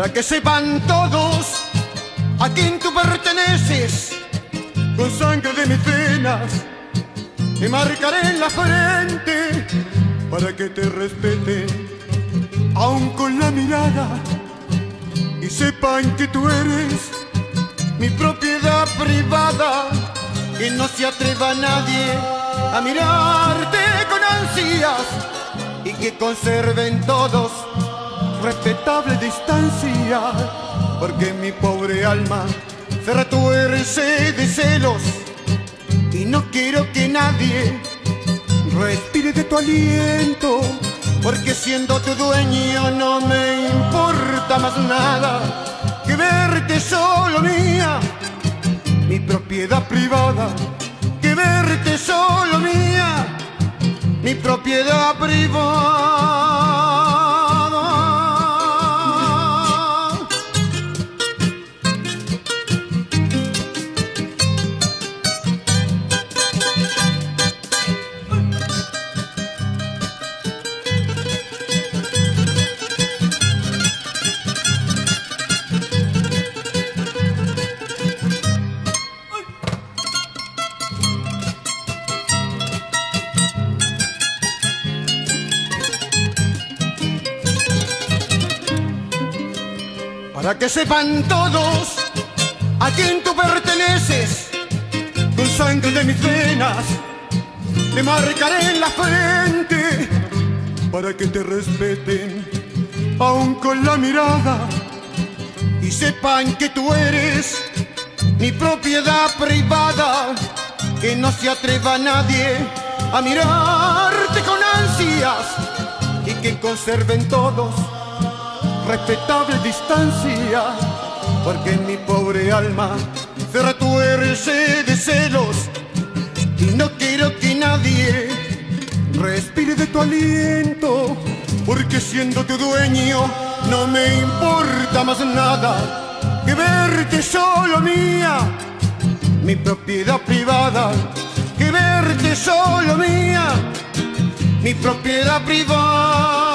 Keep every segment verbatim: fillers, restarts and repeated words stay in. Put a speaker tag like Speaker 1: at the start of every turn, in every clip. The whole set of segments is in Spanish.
Speaker 1: para que sepan todos a quién tú perteneces. Con sangre de mis venas te marcaré en la frente para que te respeten, aun con la mirada, y sepan que tú eres mi propiedad privada. Que no se atreva nadie a mirarte con ansias y que conserven todos respetable distancia, porque mi pobre alma se retuerce de celos y no quiero que nadie respire de tu aliento, porque siendo tu dueño no me importa más nada que verte solo mía, mi propiedad privada, que verte solo mía, mi propiedad privada. Para que sepan todos a quién tú perteneces, con sangre de mis venas te marcaré en la frente para que te respeten, aun con la mirada, y sepan que tú eres mi propiedad privada. Que no se atreva nadie a mirarte con ansias y que conserven todos respetable distancia, porque mi pobre alma se retuerce de celos y no quiero que nadie respire de tu aliento, porque siendo tu dueño no me importa más nada que verte solo mía, mi propiedad privada, que verte solo mía, mi propiedad privada.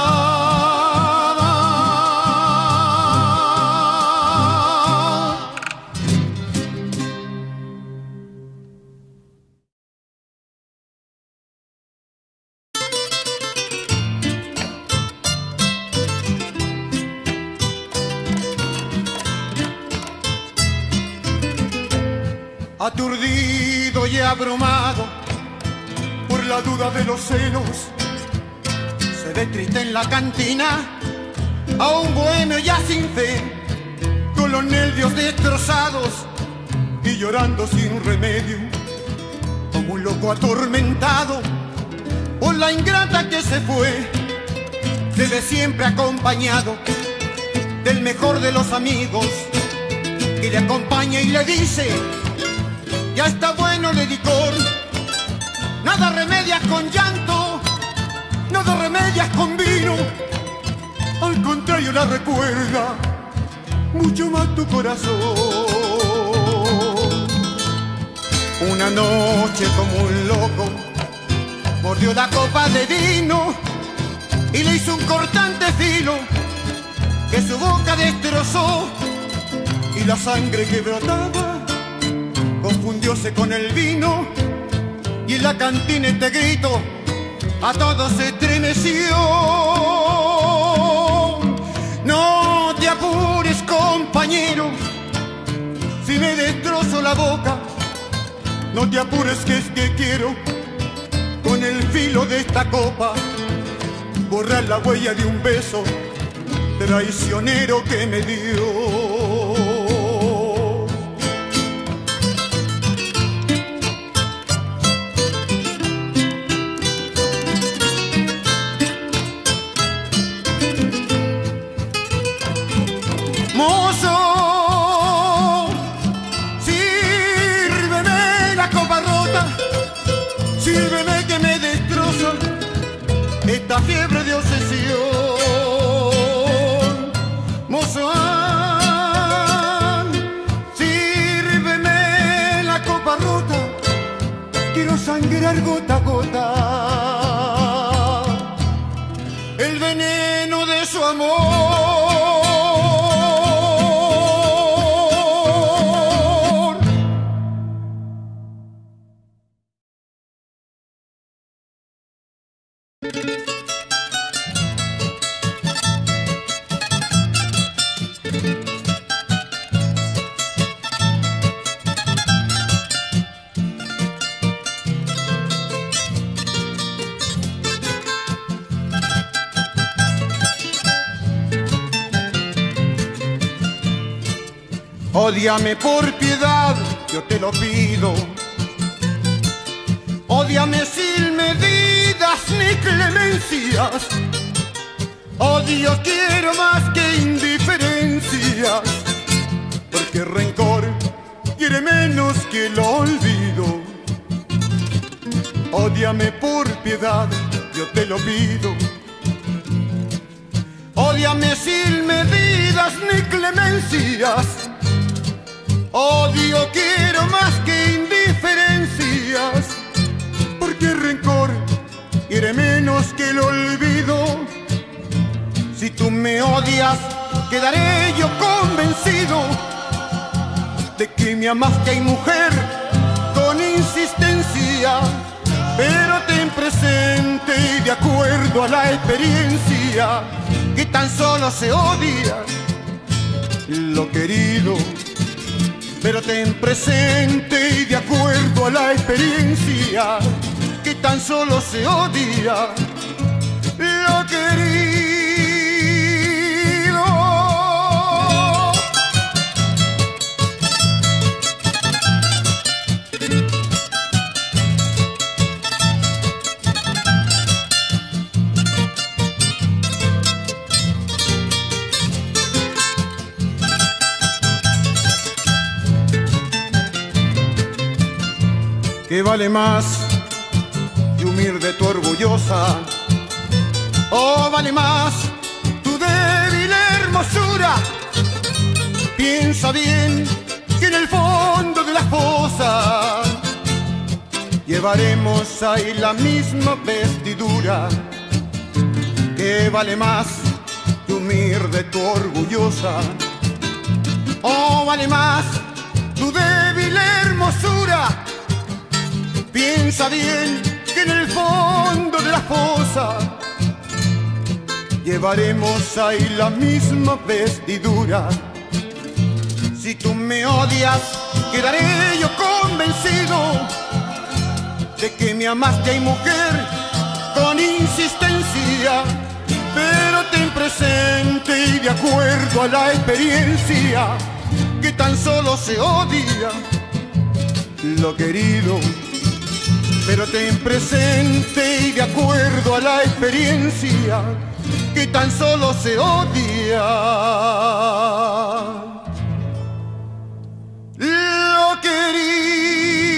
Speaker 1: Aturdido y abrumado por la duda de los celos, se ve triste en la cantina a un bohemio ya sin fe, con los nervios destrozados y llorando sin remedio, como un loco atormentado por la ingrata que se fue. Se ve siempre acompañado del mejor de los amigos, que le acompaña y le dice: ya está bueno el licor, nada remedias con llanto, nada remedias con vino, al contrario la recuerda mucho más tu corazón. Una noche como un loco mordió la copa de vino y le hizo un cortante filo que su boca destrozó, y la sangre que brotaba confundióse con el vino, y en la cantina este grito a todos se estremeció. No te apures, compañero, si me destrozo la boca, no te apures, que es que quiero con el filo de esta copa borrar la huella de un beso traicionero que me dio.
Speaker 2: Mozo, sírveme la copa rota, sírveme que me destroza esta fiebre de obsesión. Mozo, sírveme la copa rota, quiero sangrar gota a gota el veneno de su amor.
Speaker 1: Ódiame por piedad, yo te lo pido. Ódiame sin medidas ni clemencias. Odio quiero más que indiferencias, porque el rencor quiere menos que el olvido. Ódiame por piedad, yo te lo pido. Ódiame sin medidas ni clemencias. Odio quiero más que indiferencias, porque el rencor quiere menos que el olvido. Si tú me odias, quedaré yo convencido de que me amaste, ay mujer, con insistencia. Pero ten presente y de acuerdo a la experiencia, que tan solo se odia lo querido. Pero ten presente y de acuerdo a la experiencia, que tan solo se odia lo querido. ¿Qué vale más tu humilde, tu orgullosa? ¿O vale más tu débil hermosura? Piensa bien que en el fondo de la fosa llevaremos ahí la misma vestidura. ¿Qué vale más tu humilde, tu orgullosa? ¿O vale más tu débil hermosura? Piensa bien que en el fondo de la fosa llevaremos ahí la misma vestidura. Si tú me odias, quedaré yo convencido de que me amaste, ay mujer, con insistencia. Pero ten presente y de acuerdo a la experiencia, que tan solo se odia lo querido. Pero ten presente y de acuerdo a la experiencia, que tan solo se odia lo querido.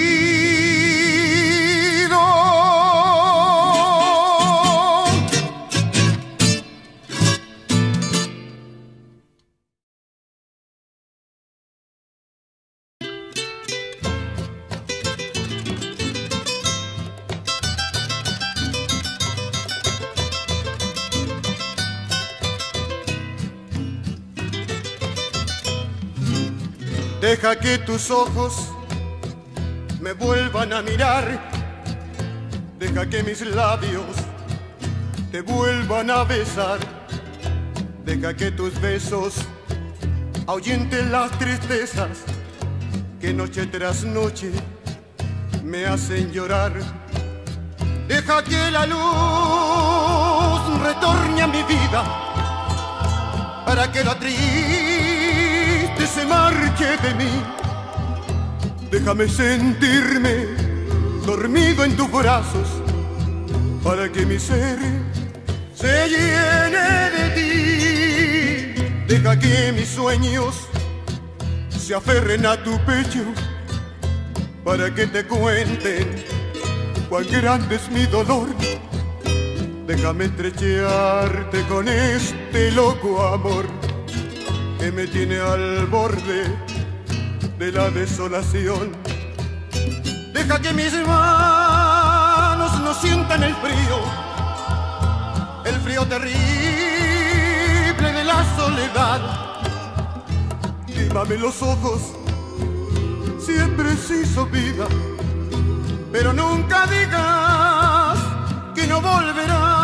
Speaker 1: Deja que tus ojos me vuelvan a mirar. Deja que mis labios te vuelvan a besar. Deja que tus besos ahuyenten las tristezas que noche tras noche me hacen llorar. Deja que la luz retorne a mi vida, para que la triste se marche de mí. Déjame sentirme dormido en tus brazos, para que mi ser se llene de ti. Deja que mis sueños se aferren a tu pecho, para que te cuenten cuán grande es mi dolor. Déjame estrechearte con este loco amor que me tiene al borde de la desolación. Deja que mis manos no sientan el frío, el frío terrible de la soledad. Quémame los ojos si es preciso vida, pero nunca digas que no volverás.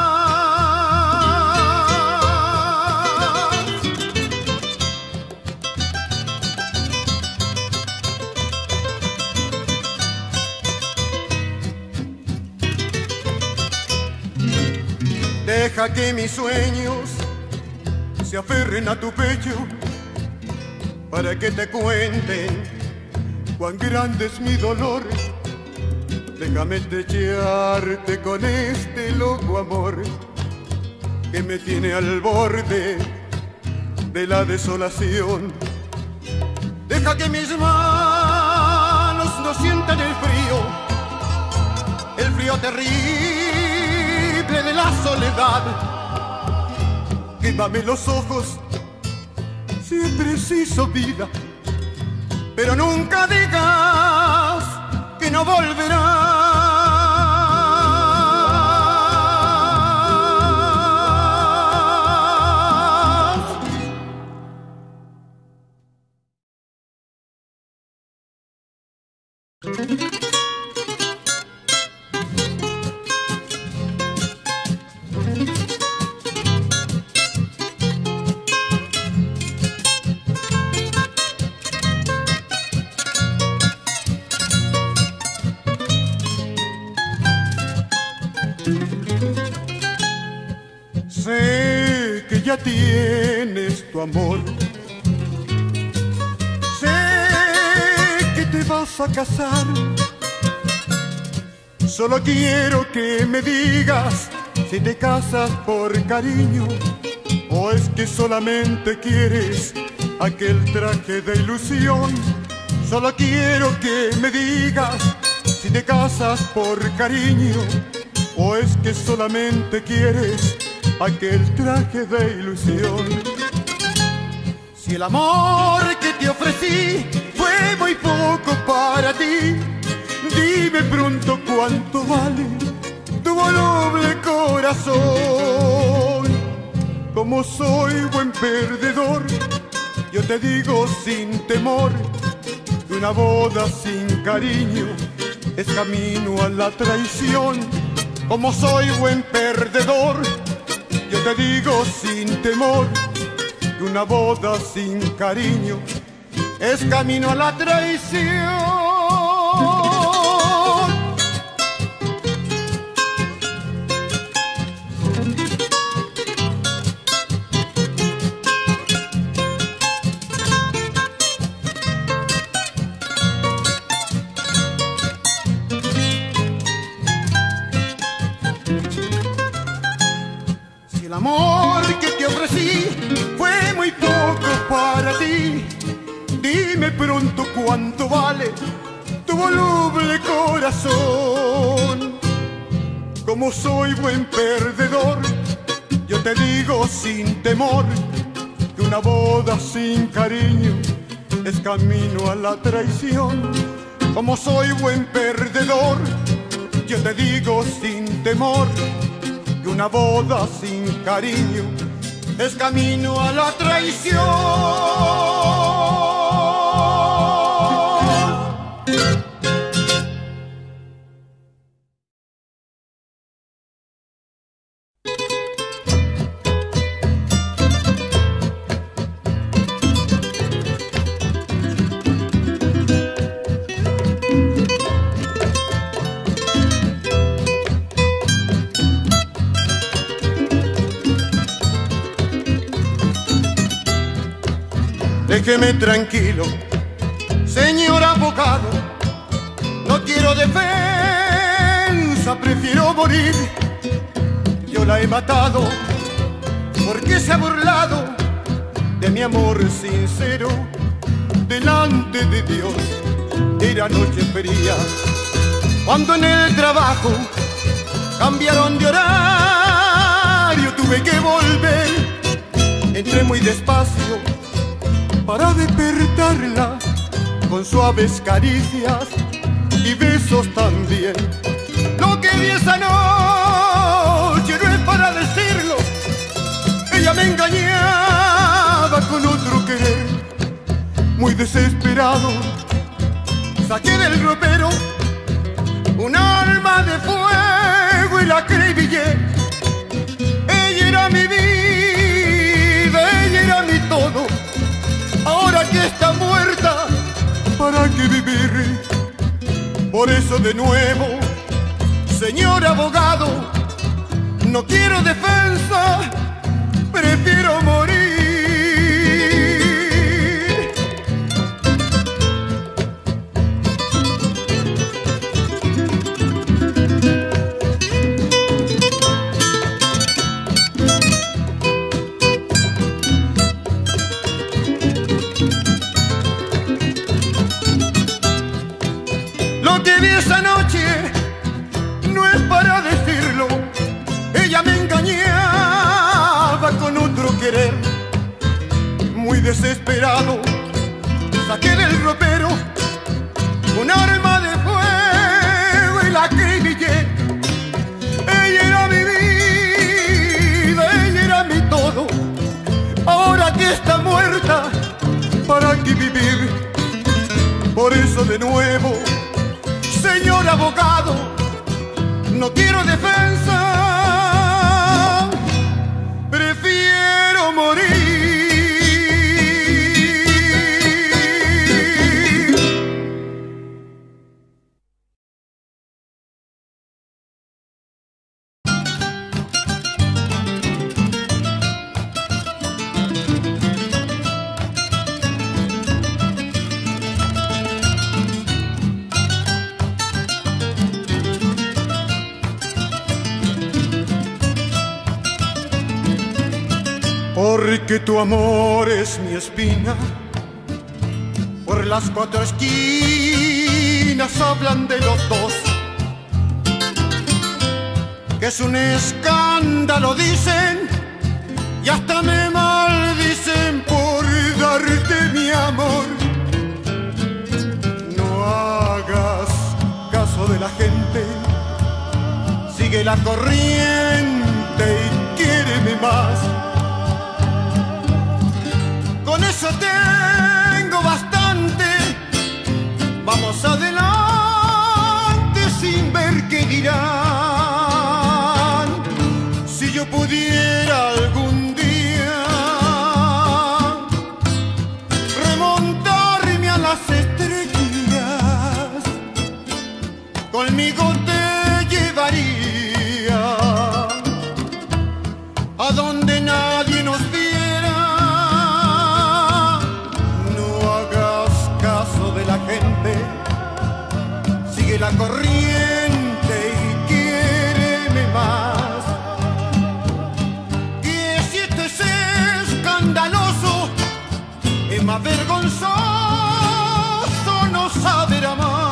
Speaker 1: Deja que mis sueños se aferren a tu pecho, para que te cuenten cuán grande es mi dolor. Déjame estrecharte con este loco amor que me tiene al borde de la desolación. Deja que mis manos no sientan el frío, el frío terrible de la soledad. Quémame los ojos si es preciso vida, pero nunca digas que no volverás. Sé que ya tienes tu amor, sé que te vas a casar. Solo quiero que me digas si te casas por cariño o es que solamente quieres aquel traje de ilusión. Solo quiero que me digas si te casas por cariño o es que solamente quieres aquel traje de ilusión. Si el amor que te ofrecí fue muy poco para ti, dime pronto cuánto vale tu voluble corazón. Como soy buen perdedor, yo te digo sin temor que una boda sin cariño es camino a la traición. Como soy buen perdedor, yo te digo sin temor que una boda sin cariño es camino a la traición. El amor que te ofrecí fue muy poco para ti, dime pronto cuánto vale tu voluble corazón. Como soy buen perdedor, yo te digo sin temor que una boda sin cariño es camino a la traición. Como soy buen perdedor, yo te digo sin temor que una boda sin cariño es camino a la traición. Déjeme tranquilo, señor abogado, no quiero defensa, prefiero morir. Yo la he matado porque se ha burlado de mi amor sincero delante de Dios. Era noche fría, cuando en el trabajo cambiaron de horario, tuve que volver. Entré muy despacio para despertarla con suaves caricias y besos también. Lo que vi esa noche no es para decirlo, ella me engañaba con otro querer. Muy desesperado saqué del ropero un arma de fuego y la acribillé. Ella era mi vida, ella era mi todo. Ahora que está muerta, ¿para qué vivir? Por eso de nuevo, señor abogado, no quiero defensa, prefiero morir. Desesperado, saqué del ropero un arma de fuego y la acribillé. Ella era mi vida, ella era mi todo. Ahora que está muerta, ¿para qué vivir? Por eso de nuevo, señor abogado, no quiero defensa, prefiero morir. Porque tu amor es mi espina, por las cuatro esquinas hablan de los dos, que es un escándalo, dicen, y hasta me maldicen por darte mi amor. No hagas caso de la gente, sigue la corriente y quiéreme más. Con eso tengo bastante, vamos adelante sin ver qué dirán. Si yo pudiera algún día remontarme a las estrellas, conmigo te llevaría a donde nadie nos viera. Sigue la corriente y quiéreme más. Y si esto es escandaloso, es más vergonzoso no saber amar.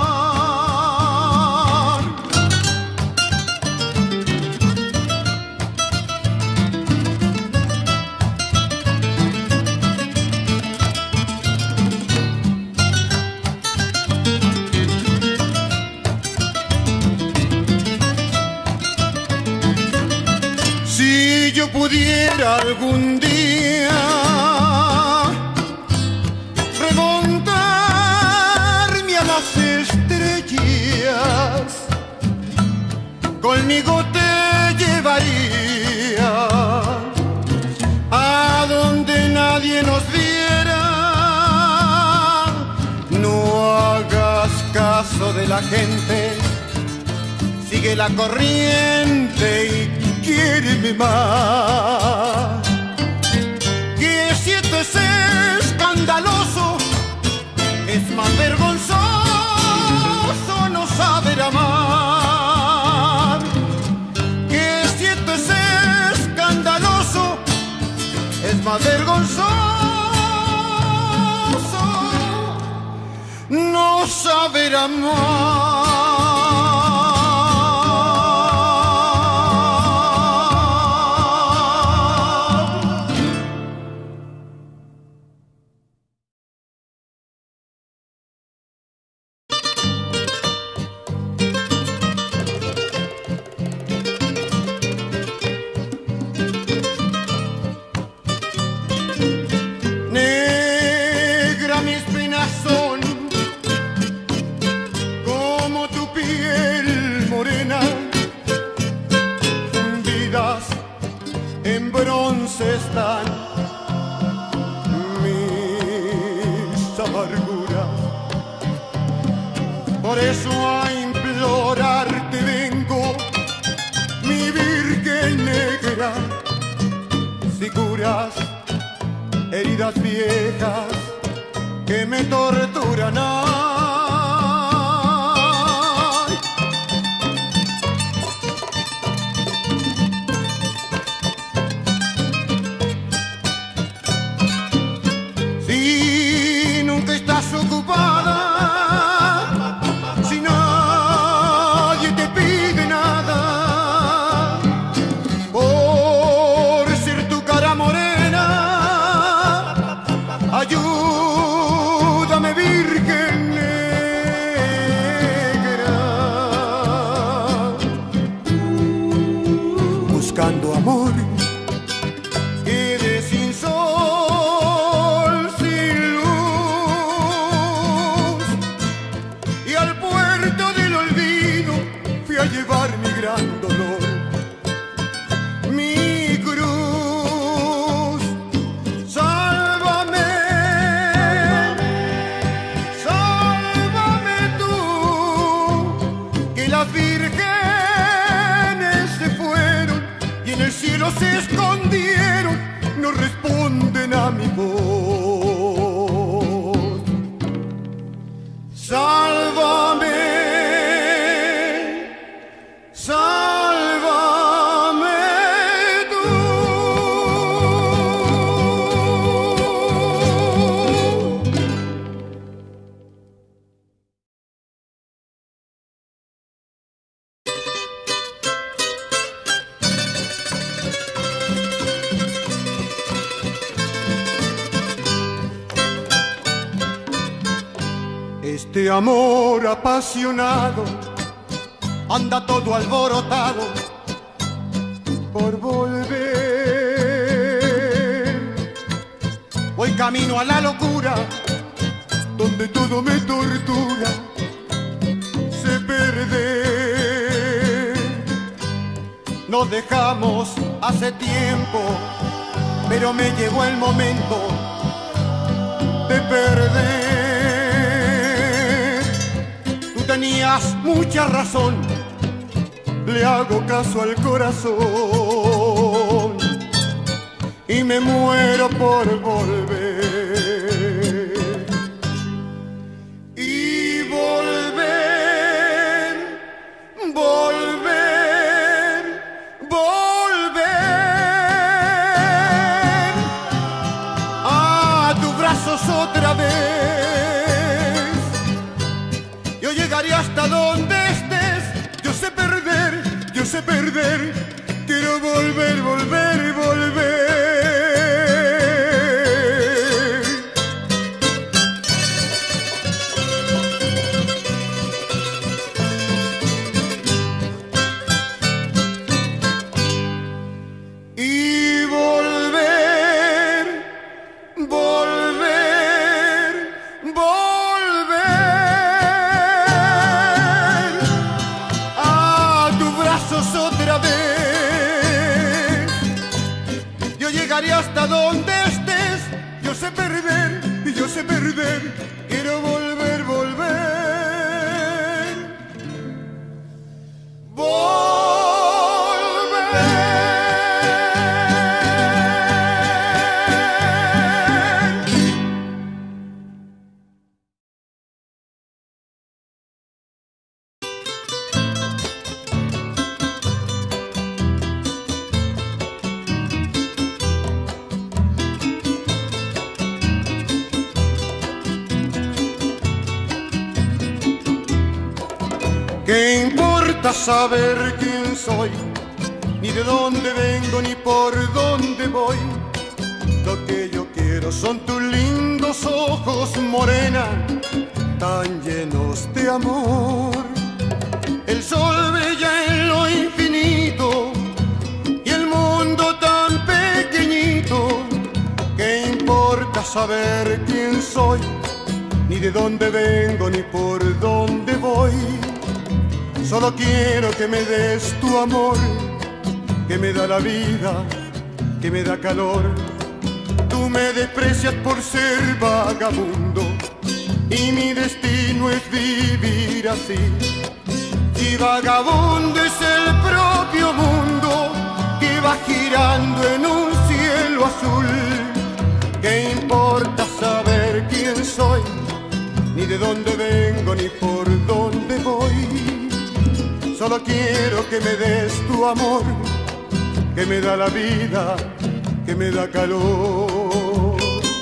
Speaker 1: Si yo pudiera algún día remontarme a las estrellas, conmigo te llevaría a donde nadie nos viera. No hagas caso de la gente, sigue la corriente y quiéreme más. Que si esto es escandaloso, es más vergonzoso no saber amar. Que si esto es escandaloso, es más vergonzoso no saber amar. En bronce están mis amarguras, por eso a implorarte vengo, mi Virgen negra. Si curas heridas viejas que me torturan, ay, si nunca estás ocupada, si nadie te pide nada, por ser tu cara morena, cielos se escondieron, no responden a mi voz. Sálvame, sálvame tú. Este amor apasionado anda todo alborotado por volver. Voy camino a la locura, donde todo me tortura, sé perder. Nos dejamos hace tiempo, pero me llegó el momento de perder. Tenías mucha razón, le hago caso al corazón y me muero por volver. Y volver, volver, volver a tus brazos otra vez. Llegaré hasta donde estés, yo sé perder, yo sé perder, quiero volver, volver, volver. Y volver, volver, volver. Otra vez, yo llegaré hasta donde estés, yo sé perder y yo sé perder, quiero volver, volver, volver. ¿Qué importa saber quién soy? Ni de dónde vengo, ni por dónde voy. Lo que yo quiero son tus lindos ojos, morena, tan llenos de amor. El sol brilla en lo infinito y el mundo tan pequeñito. ¿Qué importa saber quién soy? Ni de dónde vengo, ni por dónde voy. Solo quiero que me des tu amor, que me da la vida, que me da calor. Tú me desprecias por ser vagabundo y mi destino es vivir así. Y vagabundo es el propio mundo que va girando en un cielo azul. ¿Qué importa saber quién soy? Ni de dónde vengo, ni por dónde voy. Solo quiero que me des tu amor, que me da la vida, que me da calor.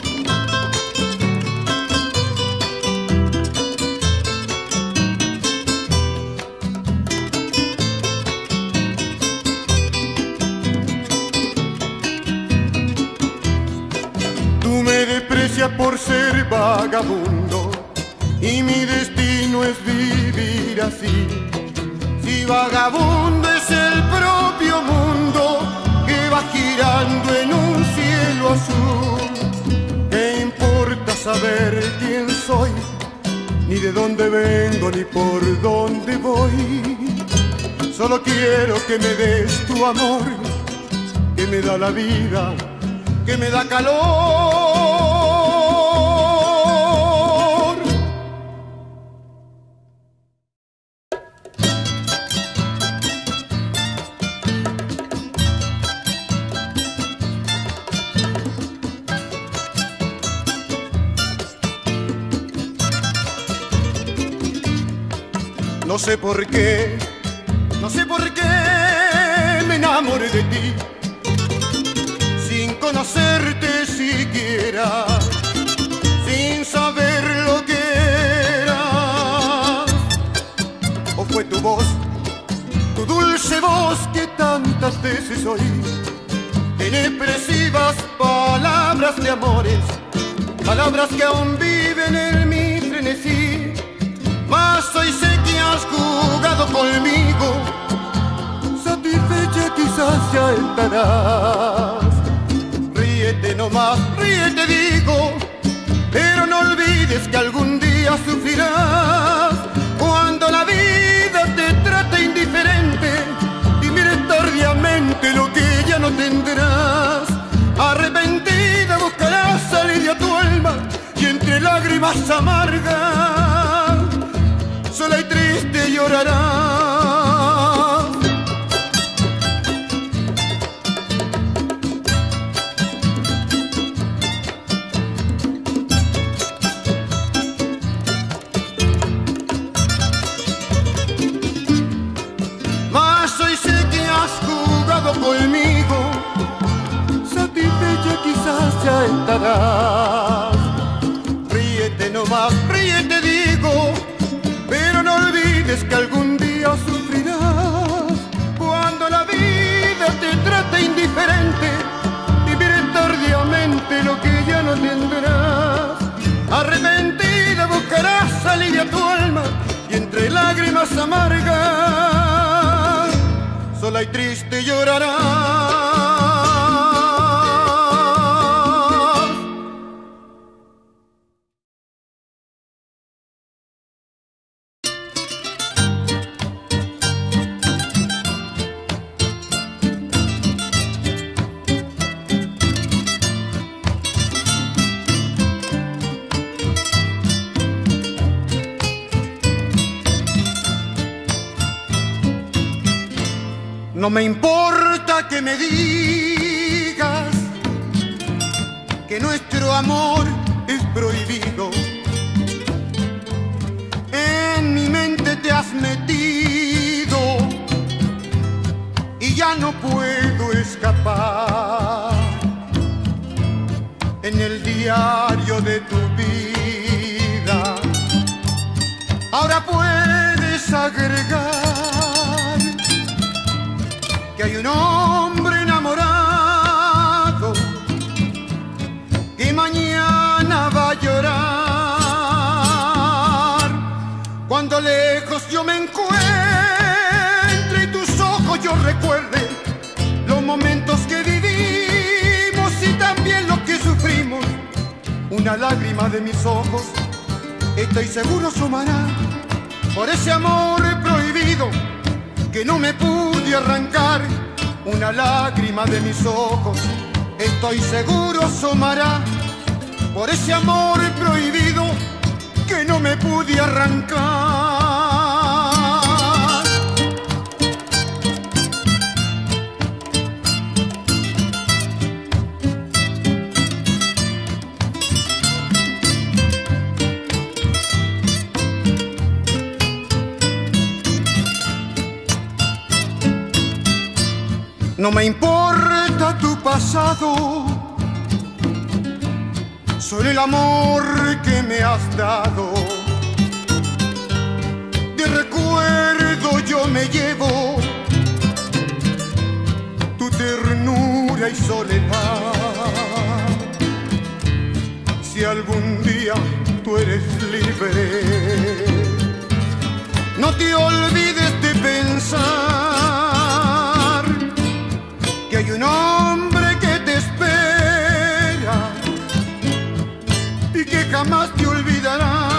Speaker 1: Tú me desprecias por ser vagabundo y mi destino es vivir así. Si vagabundo es el propio mundo que va girando en un cielo azul. ¿Qué importa saber quién soy? Ni de dónde vengo, ni por dónde voy. Solo quiero que me des tu amor, que me da la vida, que me da calor. No sé por qué, no sé por qué me enamoré de ti, sin conocerte siquiera, sin saber lo que eras. ¿O fue tu voz, tu dulce voz que tantas veces oí, en expresivas palabras de amores, palabras que aún viven en mi frenesí? Mas hoy sé que has jugado conmigo, satisfecha quizás ya estarás. Ríete nomás, ríete digo, pero no olvides que algún día sufrirás, cuando la vida te trate indiferente y mires tardíamente lo que ya no tendrás. Arrepentida buscarás alivio a tu alma y entre lágrimas amargas, sola y triste llorarás. Mas hoy sé que has jugado conmigo, satisfecha quizás ya estarás. Ríete nomás, ríete digo, pero no olvides que algún día sufrirás, cuando la vida te trate indiferente y mires tardíamente lo que ya no tendrás. Arrepentida buscarás alivio a tu alma y entre lágrimas amargas, sola y triste llorarás. No me importa que me digas que nuestro amor es prohibido. En mi mente te has metido y ya no puedo escapar. En el diario de tu vida ahora puedes agregar que hay un hombre enamorado que mañana va a llorar, cuando lejos yo me encuentre y tus ojos yo recuerde los momentos que vivimos y también los que sufrimos. Una lágrima de mis ojos estoy seguro asomará por ese amor prohibido que no me pude arrancar. Una lágrima de mis ojos estoy seguro asomará por ese amor prohibido que no me pude arrancar. No me importa tu pasado, solo el amor que me has dado. De recuerdo yo me llevo tu ternura y soledad. Si algún día tú eres libre, no te olvides de pensar que hay un hombre que te espera y que jamás te olvidará.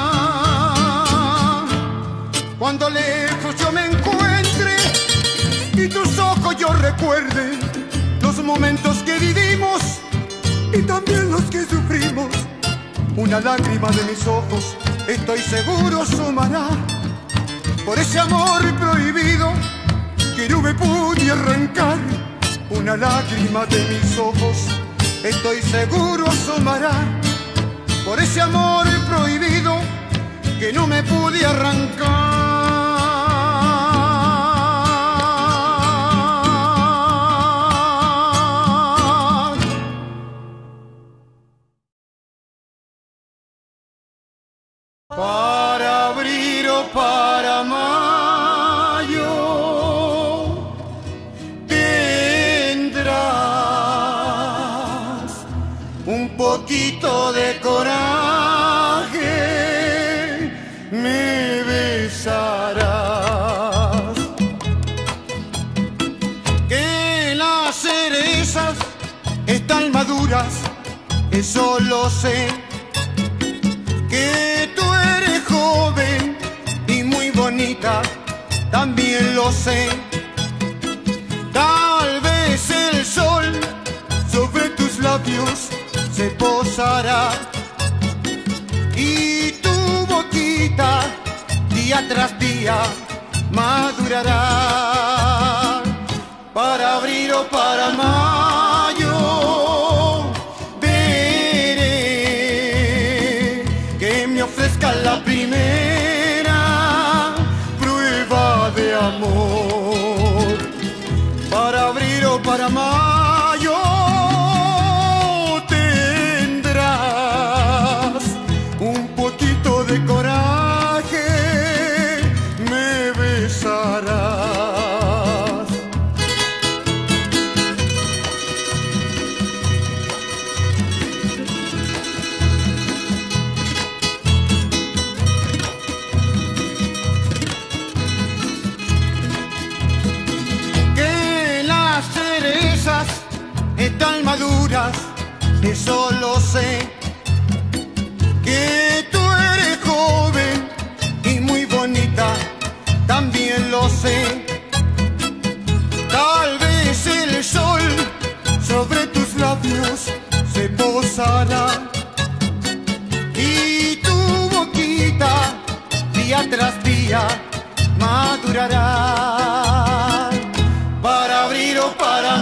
Speaker 1: Cuando lejos yo me encuentre y tus ojos yo recuerde los momentos que vivimos y también los que sufrimos, una lágrima de mis ojos estoy seguro asomará por ese amor prohibido que no me pude arrancar. Una lágrima de mis ojos estoy seguro asomará por ese amor prohibido que no me pude arrancar. poquito de coraje me besarás. Que las cerezas están maduras, eso lo sé. Que tú eres joven y muy bonita, también lo sé. Tal vez el sol sobre tus labios se posará y tu boquita día tras día madurará. Para abril o para mayo veré que me ofrezca la primera prueba de amor. Para abril o para mayo tendrás un poquito de coraje, me besarás. Están maduras, eso lo sé. Que tú eres joven y muy bonita, también lo sé. Tal vez el sol sobre tus labios se posará y tu boquita día tras día madurará. Para abril o para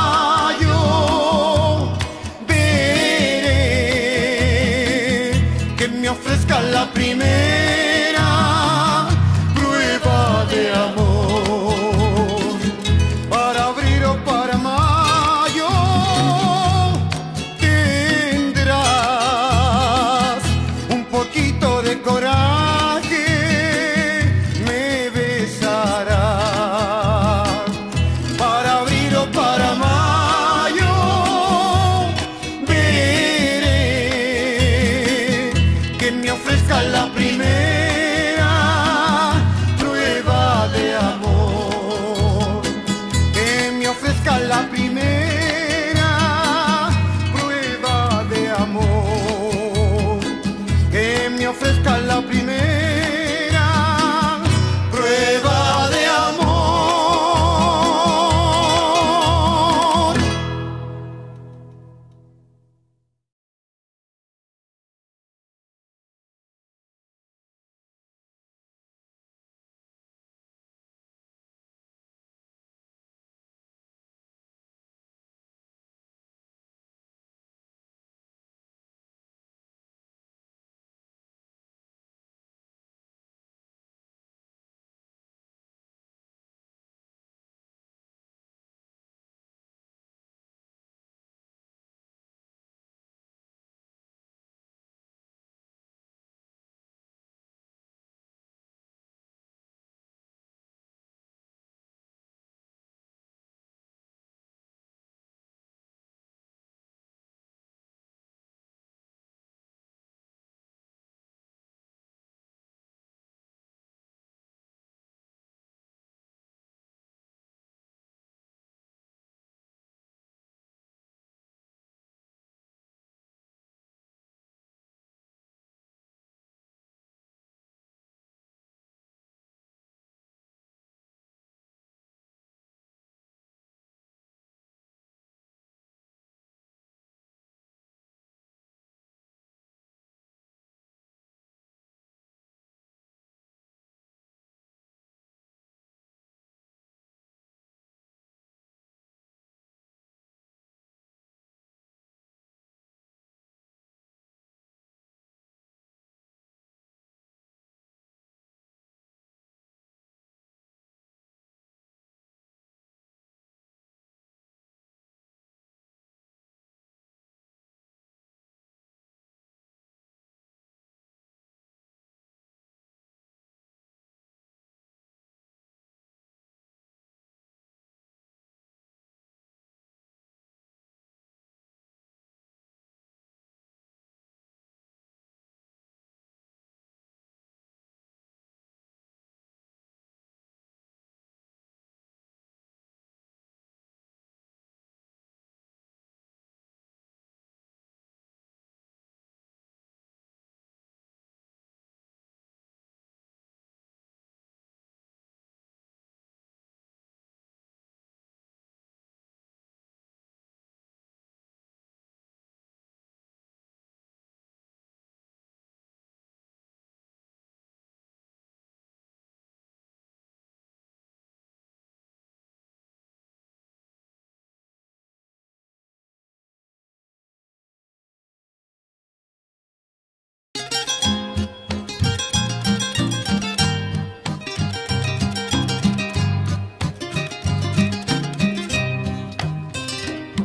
Speaker 1: mayo veré que me ofrezca la primera prueba de amor. Para abril o para mayo tendrás un poquito de coraje, me besarás. Para mayo veré que me ofrezca la primera prueba de amor. Que me ofrezca la primera prueba de amor. Que me ofrezca la primera prueba de amor.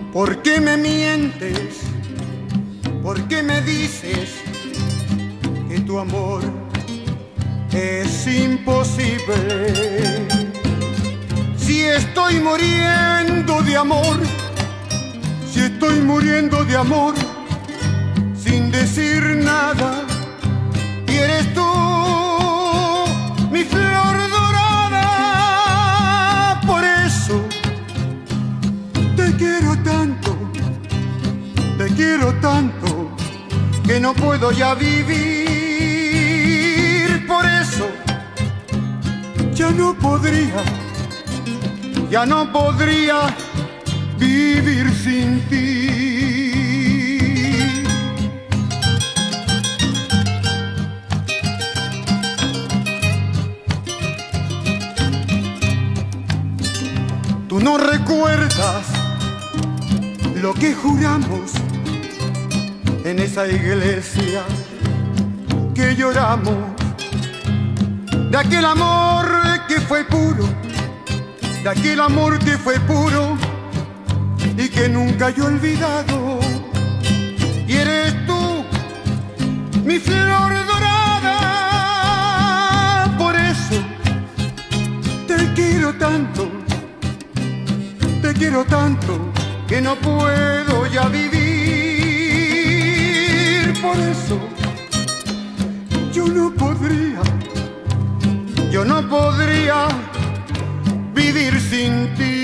Speaker 1: ¿Por qué me mientes? ¿Por qué me dices que tu amor es imposible? Si estoy muriendo de amor, si estoy muriendo de amor, sin decir nada, y eres tú mi flor dorada. Por eso te quiero tanto, te quiero tanto, que no puedo ya vivir. Por eso ya no podría, ya no podría vivir sin ti. Tú no recuerdas lo que juramos en esa iglesia que lloramos, de aquel amor que fue puro, de aquel amor que fue puro y que nunca he olvidado. Y eres tú mi flor dorada. Por eso te quiero tanto, te quiero tanto, que no puedo ya vivir. Por eso yo no podría, yo no podría vivir sin ti.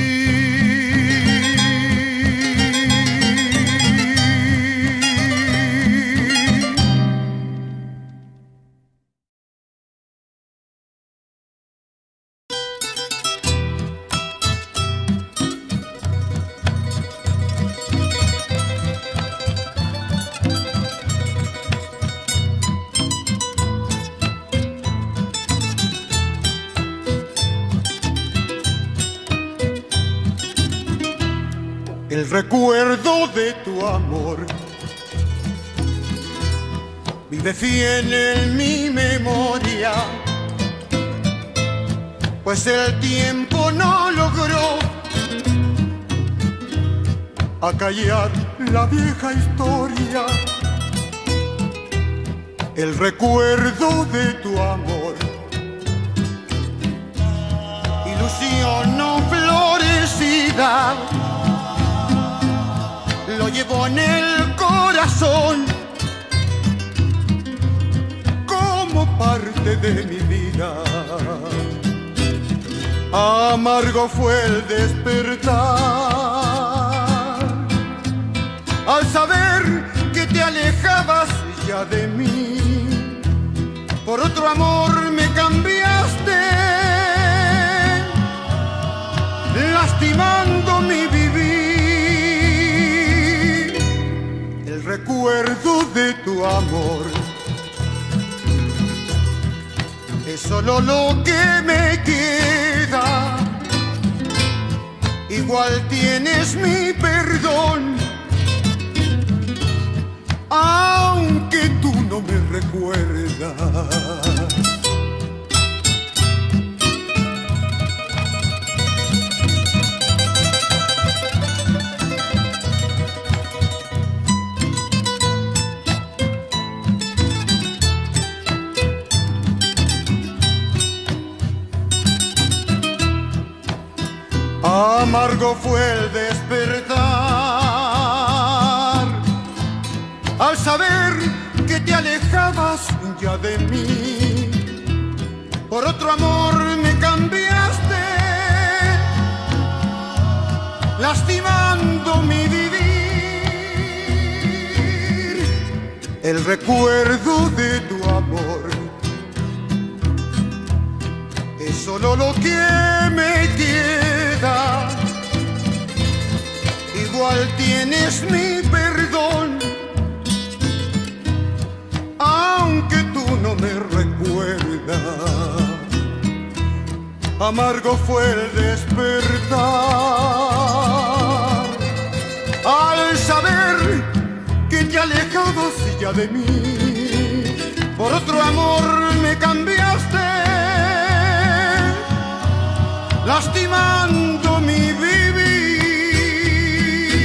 Speaker 1: El recuerdo de tu amor vive fiel en mi memoria, pues el tiempo no logró acallar la vieja historia. El recuerdo de tu amor, ilusión no florecida, lo llevo en el corazón como parte de mi vida. Amargo fue el despertar al saber que te alejabas ya de mí. Por otro amor me cambiaste, lastimando mi vivir. El recuerdo de tu amor es solo lo que me queda. Igual tienes mi perdón, aunque tú no me recuerdas. Amargo fue el despertar al saber que te alejabas ya de mí. Por otro amor me cambiaste, lastimando mi vivir. El recuerdo de tu amor es solo lo que me queda. Igual tienes mi perdón, aunque tú no me recuerdas. Amargo fue el despertar al saber que te alejabas ya de mí. Por otro amor me cambiaste, lastimando mi vivir.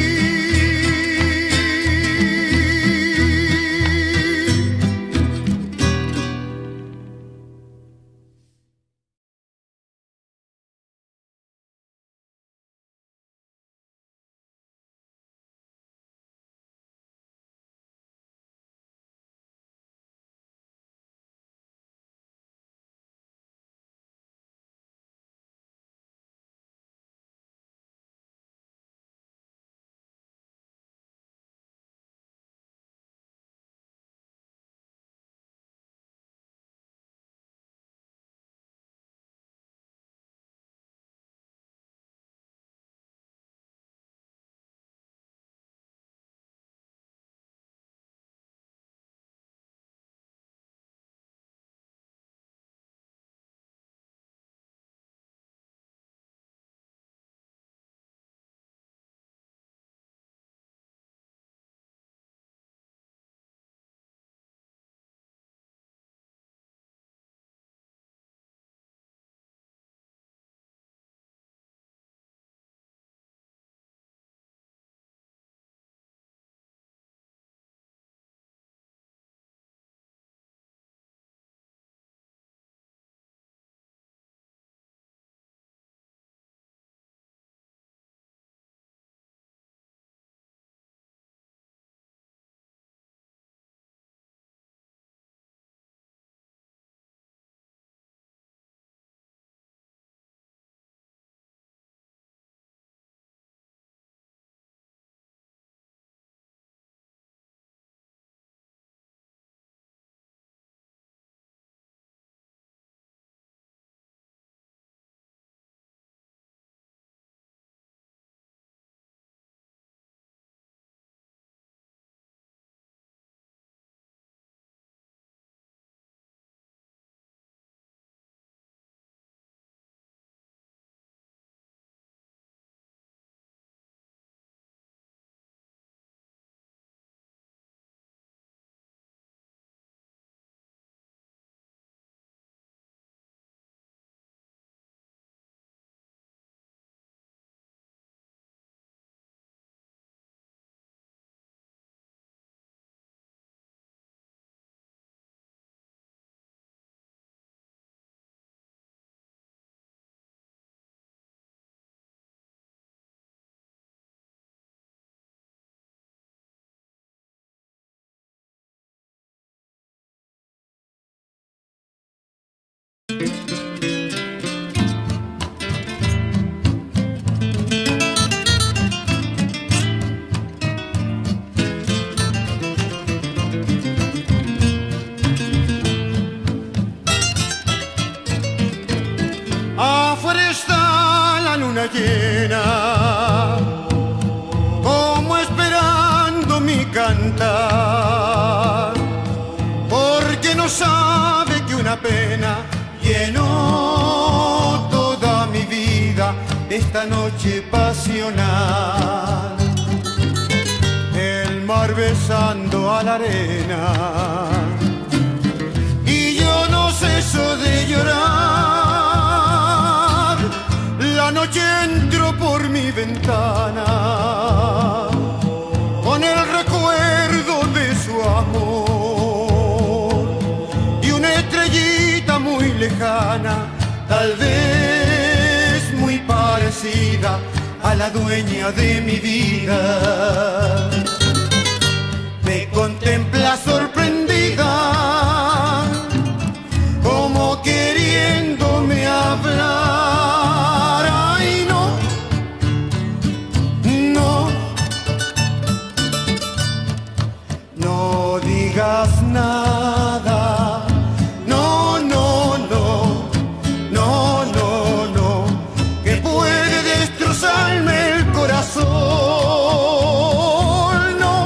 Speaker 1: esta noche pasional, el mar besando a la arena, y yo no ceso de llorar. La noche entró por mi ventana con el recuerdo de su amor y una estrellita muy lejana, tal vez muy parecida a la dueña de mi vida. Me contempla sorprendida, como queriéndome hablar. Ay, no, no, no digas nada. No, no, no, no, no, no, que puede destrozarme el corazón. No,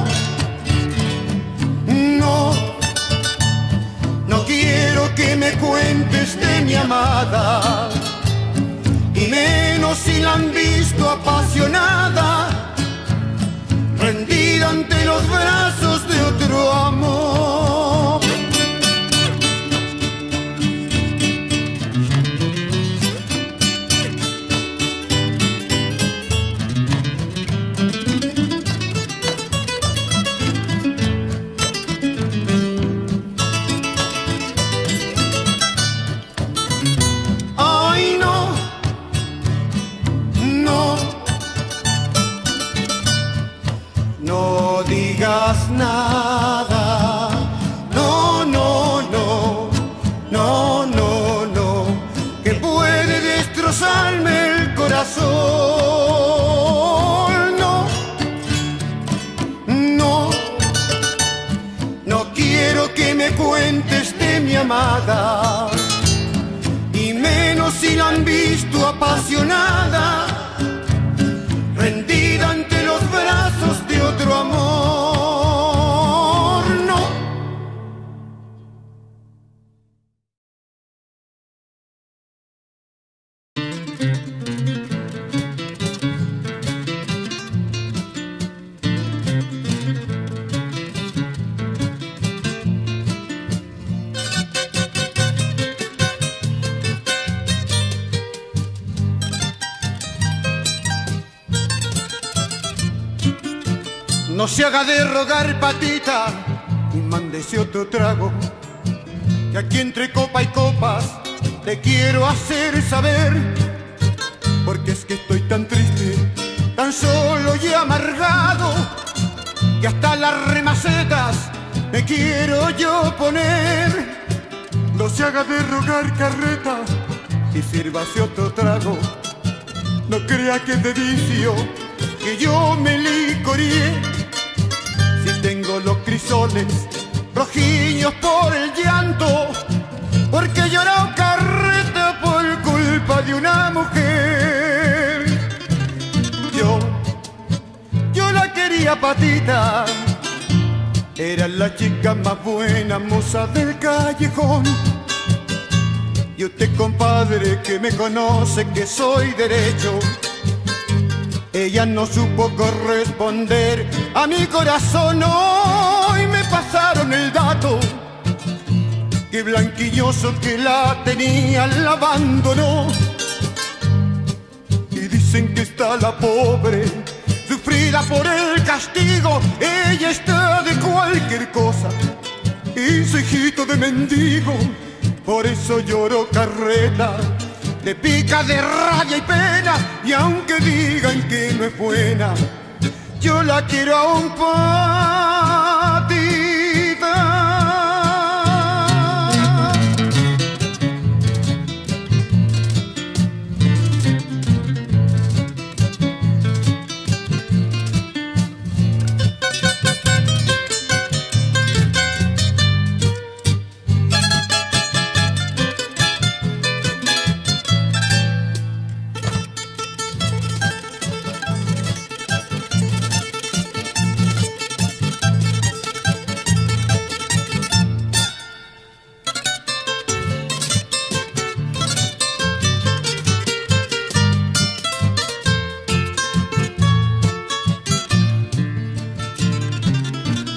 Speaker 1: no, no quiero que me cuentes de mi amada, y menos si la han visto apasionada, rendida ante los brazos de otro amor. Ay, no, no, no digas nada. No, no, no, no, no, no, que puede destrozarme el corazón. No, no, no quiero que me cuentes de mi amada, y menos si la han visto apasionada, rendida ante los brazos de otro amor. No. No se haga de rogar, patita, y mándese otro trago, que aquí entre copa y copas te quiero hacer saber, porque es que estoy tan triste, tan solo y amargado, que hasta las remacetas me quiero yo poner. No se haga de rogar, carreta, y sírvase otro trago, no crea que es de vicio que yo me licoré. Si tengo los crisoles rojillos por el llanto, porque lloró carreta por culpa de una mujer. Yo, yo la quería, patita, era la chica más buena, moza del callejón. Y usted, compadre, que me conoce que soy derecho, ella no supo corresponder a mi corazón. Hoy me pasaron el dato, que blanquilloso que la tenía la abandonó. Y dicen que está la pobre, sufrida por el castigo. Ella está de cualquier cosa, y su hijito de mendigo. Por eso lloró carreta, le pica de rabia y pena, y aunque digan que no es buena, yo la quiero aún, patita.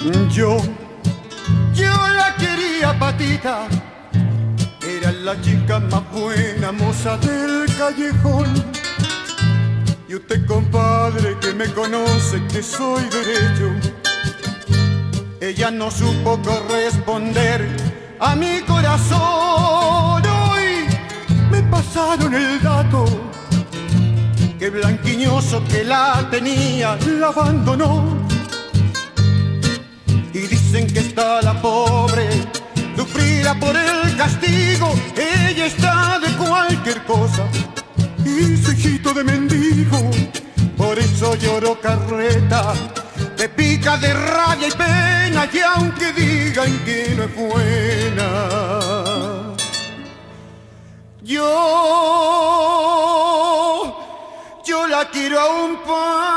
Speaker 1: Yo, yo la quería patita, era la chica más buena, moza del callejón. Y usted, compadre, que me conoce, que soy derecho, ella no supo corresponder a mi corazón. Hoy me pasaron el dato, que Blanquiñoso, que la tenía, la abandonó. Y dicen que está la pobre, sufrida por el castigo, ella está de cualquier cosa, y su hijito de mendigo. Por eso lloró carreta, de pica, de rabia y pena, y aunque digan que no es buena, yo, yo la quiero a un pan.